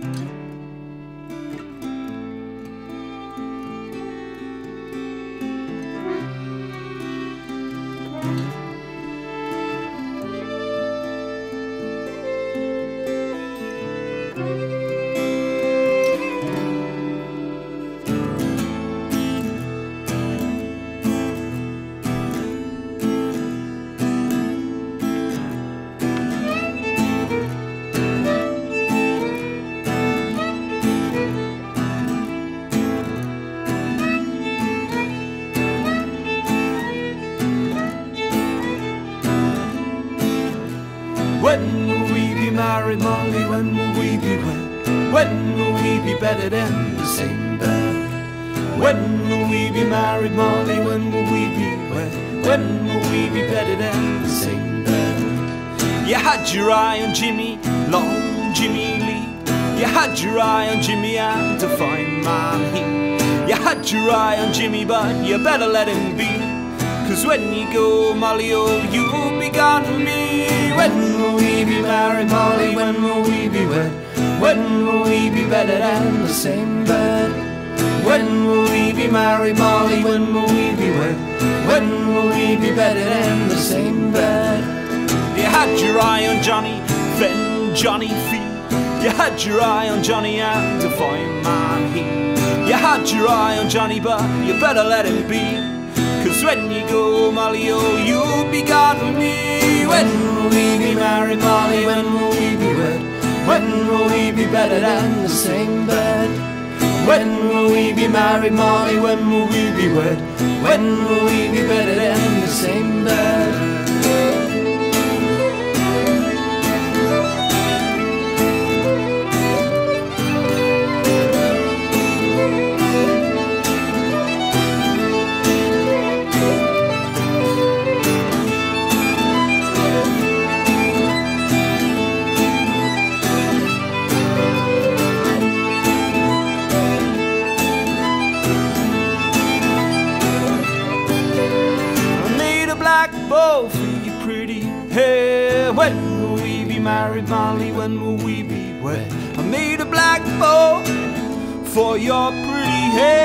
When will we be married, Molly? When will we be wed? When will we be bedded in the same bed? When will we be married, Molly? When will we be wed? When will we be bedded in the same bed? You had your eye on Jimmy, long Jimmy Lee. You had your eye on Jimmy and to find man he. You had your eye on Jimmy, but you better let him be. 'Cause when you go, Molly, oh, you'll be gone with me. When will we be married, Molly? When will we be wed? When will we be bedded in the same bed? When will we be married, Molly? When will we be wed? When will we be bedded in the same bed? You had your eye on Johnny, then Johnny Fee. You had your eye on Johnny and to find man he. You had your eye on Johnny, but you better let him be. 'Cause when you go, Molly, oh, you'll be gone with me. When will we be married, Molly? When will we be wed? When will we be bedded in the same bed? When will we be married, Molly? When will we be wed? When will we be bedded in the same bed? Bow for your pretty hair. When will we be married, Molly? When will we be wed? I made a black bow for your pretty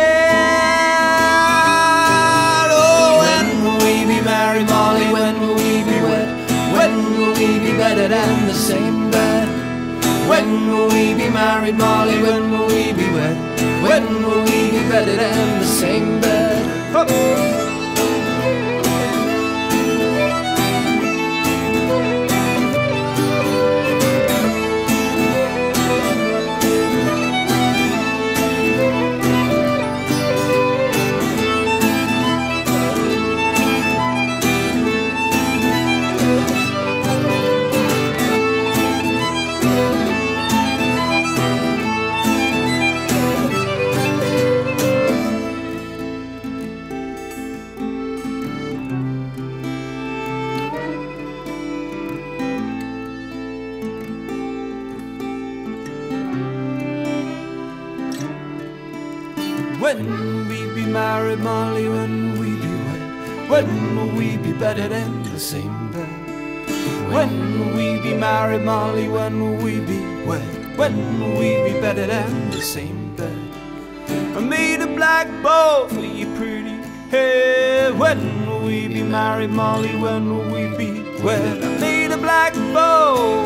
hair. Oh, when will we be married, Molly? When will we be wed? When will we be bedded in the same bed? When will we be married, Molly? When will we be wed? When will we be bedded in the same bed? Oh. When will we be married, Molly? When will we be wed? When will we be bedded in the same bed? When will we be married, Molly? When will we be wed? When will we be bedded in the same bed? I made a black bow for your pretty hair. When will we be married, Molly? When will we be wed? I made a black bow